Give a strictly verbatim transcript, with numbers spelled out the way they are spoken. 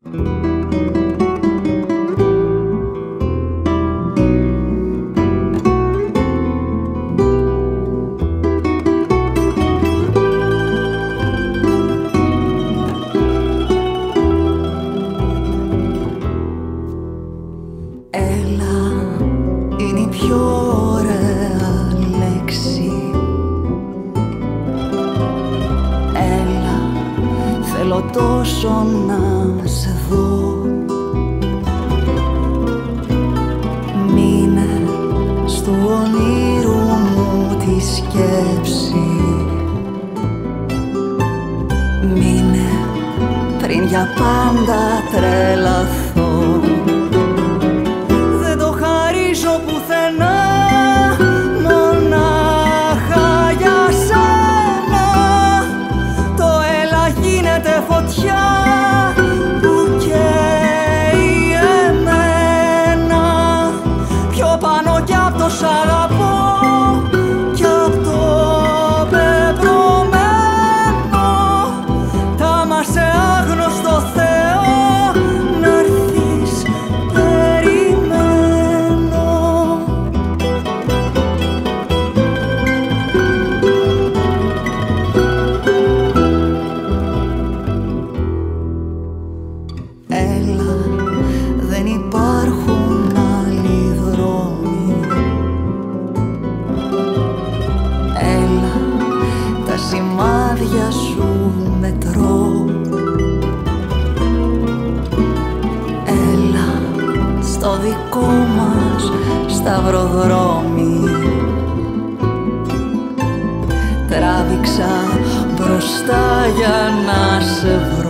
Τόσο να σε δω. Μείνε στο όνειρου μου τη σκέψη. Μείνε πριν για πάντα τρελαθώ. Δεν το χαρίζω πουθενά, μονάχα για σένα. Το έλα γίνεται φωτιά που καίει εμένα. Πιο πάνω κι απ' το σ' αγαπώ κι απ' το πεπρωμένο. Τάμα σε άγνωστο Θεό να'ρθείς περιμένω. Έλα, δεν υπάρχουν άλλοι δρόμοι. Έλα, τα σημάδια σου μετρώ. Έλα, στο δικό μας σταυροδρόμι. Τράβηξα μπροστά για να σε βρω.